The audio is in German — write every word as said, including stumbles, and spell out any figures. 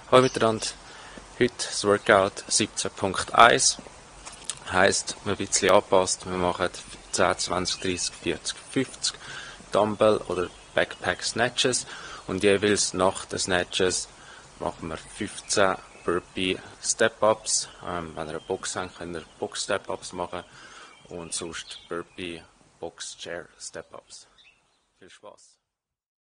Hallo miteinander, heute das Workout siebzehn Punkt eins, heisst, wir ein bisschen angepasst, wir machen zehn, zwanzig, dreißig, vierzig, fünfzig Dumbbell oder Backpack Snatches und jeweils nach den Snatches machen wir fünfzehn Burpee Step-Ups. Ähm, wenn ihr eine Box habt, könnt ihr Box Step-Ups machen und sonst Burpee Box Chair Step-Ups. Viel Spaß!